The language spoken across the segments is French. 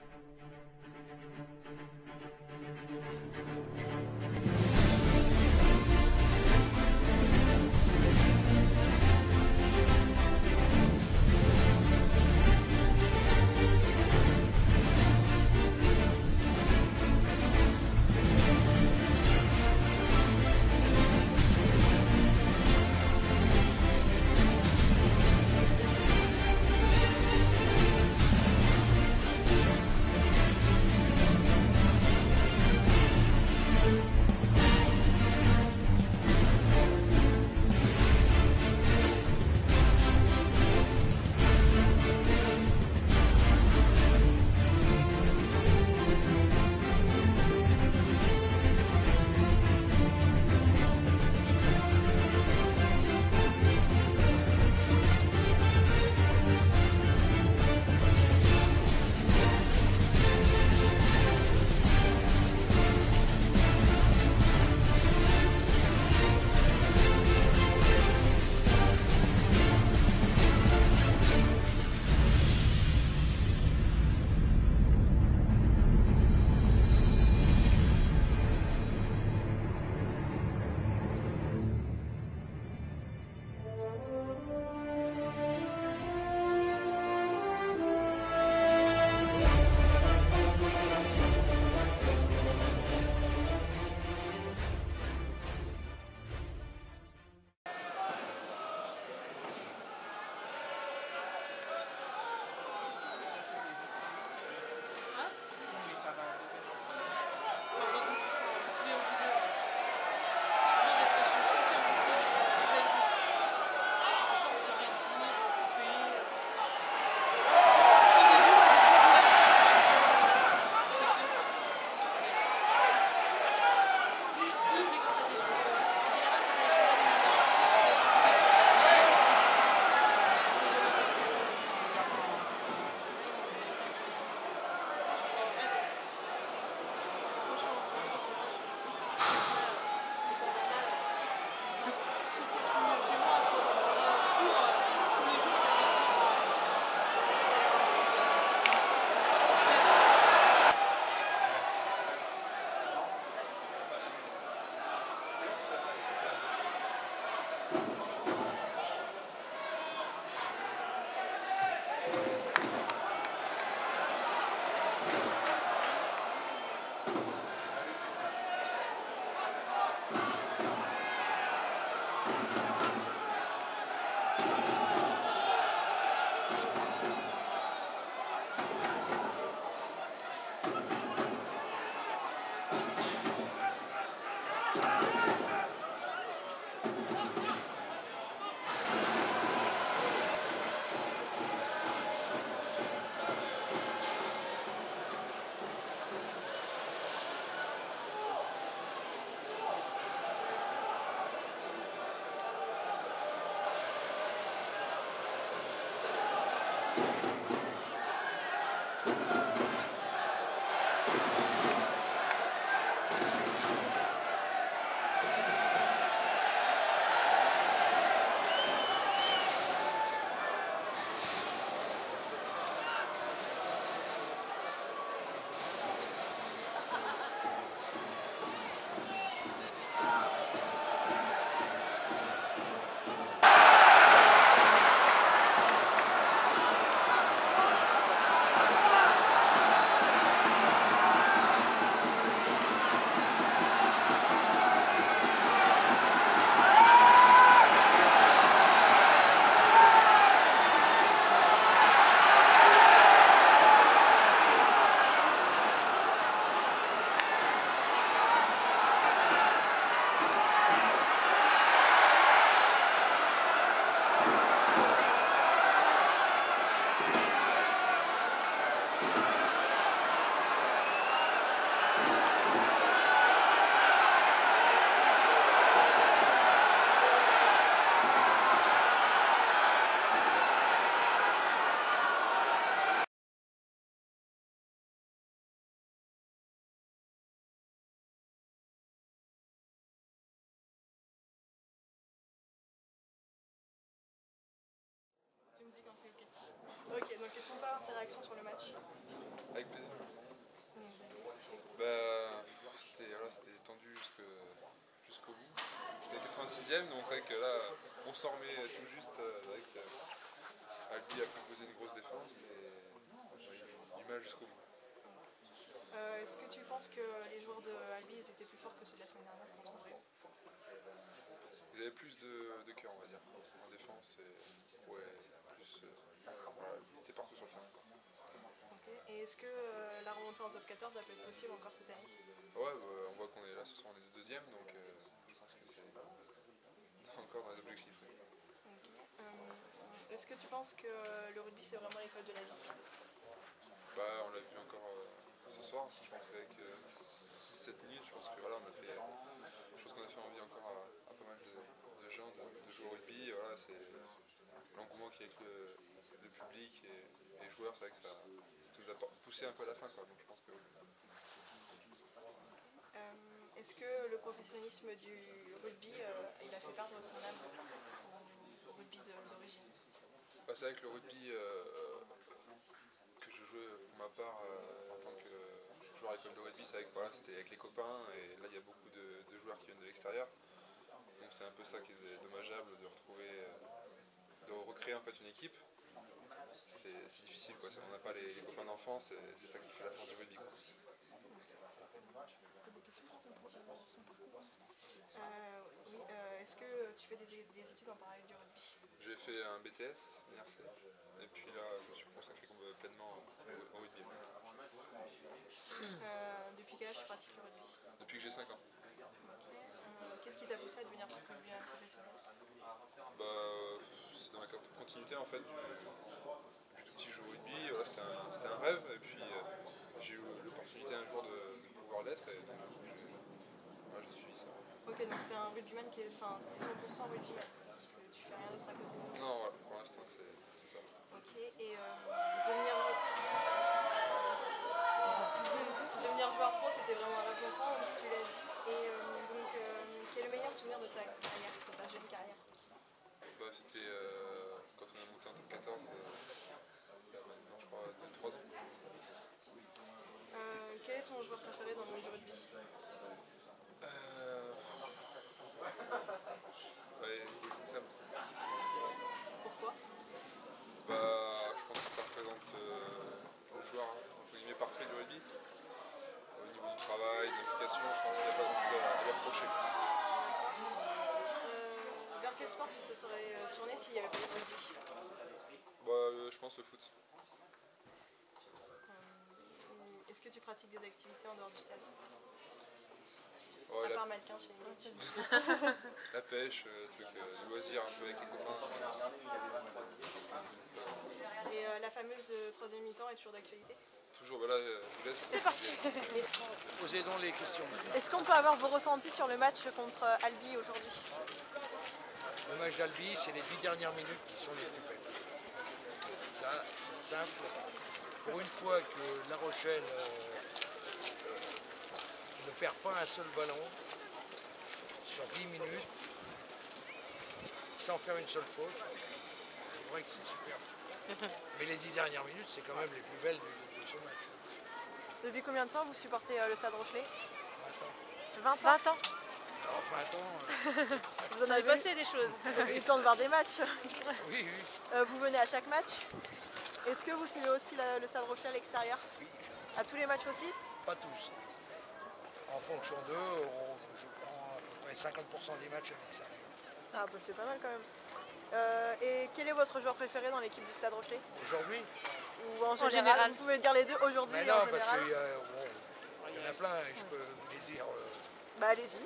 Tu me dis quand c'est ok. Ok, donc est-ce qu'on peut avoir tes réactions sur le match? Avec plaisir. attendu jusqu'au bout. J'étais 86e, donc c'est vrai que là, on s'en remet tout juste avec Albi a composé une grosse défense et on a eu du mal jusqu'au bout. Est-ce que tu penses que les joueurs de Albi étaient plus forts que ceux de la semaine dernière contre Montréal? Ils avaient plus de cœur, on va dire, en défense et ouais, plus, voilà, ils étaient partout sur le terrain. Okay. Et est-ce que la remontée en top 14 va être possible encore cette année? Ouais, on voit qu'on est là, ce soir on est deuxième, donc je pense que c'est encore dans les objectifs. Okay. Est-ce que tu penses que le rugby c'est vraiment l'école de la vie? Bah, on l'a vu encore ce soir, je pense qu'avec 6-7 minutes, je pense que voilà, je pense qu'on a fait envie encore à pas mal de gens de jouer au rugby. Voilà, c'est l'engouement qu'il y a avec le public et les joueurs, c'est vrai que ça nous a poussé un peu à la fin, quoi, donc je pense que... Est-ce que le professionnalisme du rugby il a fait perdre son âme au rugby d'origine? Bah, c'est vrai que le rugby que je jouais pour ma part en tant que joueur à l'école de rugby, c'est vrai que voilà, c'était avec les copains et là il y a beaucoup de joueurs qui viennent de l'extérieur. Donc c'est un peu ça qui est dommageable de retrouver, de recréer en fait une équipe. C'est difficile quoi, on n'a pas les copains d'enfance, c'est ça qui fait la force du rugby. Oui, est-ce que tu fais des études en parallèle du rugby? J'ai fait un BTS, NRC, et puis là je me suis consacré pleinement au rugby. Depuis quel âge tu pratiques le rugby? Depuis que j'ai 5 ans. Qu'est-ce qui t'a poussé à devenir rugbyman professionnel? Bah, c'est dans la continuité en fait depuis tout petit je joue au rugby, voilà, c'était un rêve et puis j'ai eu l'opportunité un jour de pouvoir l'être et donc voilà, j'ai suivi ça. Ok, donc t'es un rugbyman qui est, enfin, t'es 100% rugbyman, parce que tu fais rien d'autre à côté. Non, voilà, pour l'instant c'est ça. Ok, et devenir joueur pro c'était vraiment un rêve d'enfant, tu l'as dit, et donc quel est le meilleur souvenir de ta carrière, de ta jeune carrière? Bah, c'était quand on a monté en top 14, il y a maintenant je crois 2-3 ans. Quel est ton joueur préféré dans le monde du rugby? Ouais, ça, Pourquoi? bah, je pense que ça représente le joueur entre guillemets parfait du rugby. Au niveau du travail, de l'implication, je pense qu'il n'y a pas grand chose à lui reprocher. Vers quel sport tu te serais tourné s'il n'y avait pas de rugby? Bah, je pense le foot. Est-ce que tu pratiques des activités en dehors du stade? Ouais, à part mannequin chez nous. La pêche, le loisir un peu avec les copains. Et la fameuse troisième mi-temps est toujours d'actualité? Toujours, bah là, je vous laisse. C'est parti. Posez donc les questions. Est-ce qu'on peut avoir vos ressentis sur le match contre Albi aujourd'hui? Le match d'Albi, c'est les 10 dernières minutes qui sont les plus belles. Ça, c'est simple. Pour une fois que La Rochelle ne perd pas un seul ballon sur 10 minutes, sans faire une seule faute, c'est vrai que c'est superbe. Mais les 10 dernières minutes, c'est quand même les plus belles de ce match. Depuis combien de temps vous supportez le Stade Rochelais? 20 ans. 20 ans? 20 ans. Alors 20 ans. Vous en avez passé des choses. Vous avez eu le temps de voir des matchs? Oui, oui. Vous venez à chaque match? Est-ce que vous suivez aussi le Stade Rochelais à l'extérieur? Oui. À tous les matchs aussi? Pas tous. En fonction d'eux, je prends à peu près 50% des matchs à l'extérieur. Ah bah c'est pas mal quand même. Et quel est votre joueur préféré dans l'équipe du Stade Rochelais? Aujourd'hui? Ou en général? Vous pouvez dire les deux, aujourd'hui et en non, parce général? qu'il y en a plein et je peux vous les dire. Bah allez-y.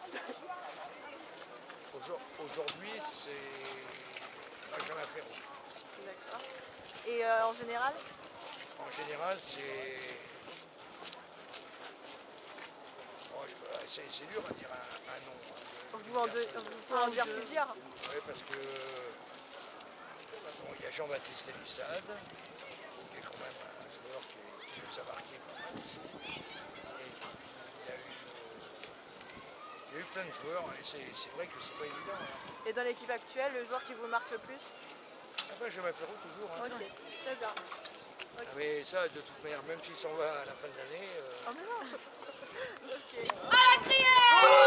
Aujourd'hui, c'est Benjamin Ferro. D'accord. Et en général? En général, c'est... Oh, c'est dur à dire un nom. Vous pouvez en dire plusieurs? Oui, parce que bon, il y a Jean-Baptiste Elissade, qui est quand même un joueur qui nous a marqué pas mal ici. Et il y a eu plein de joueurs, et c'est vrai que c'est pas évident. Hein. Et dans l'équipe actuelle, le joueur qui vous marque le plus? Ah ben, Benjamin Ferro toujours. Hein. Ok, très bien. Okay. Mais ça, de toute manière, même s'il s'en va à la fin de l'année... Oh mais non. Ok. À la criée!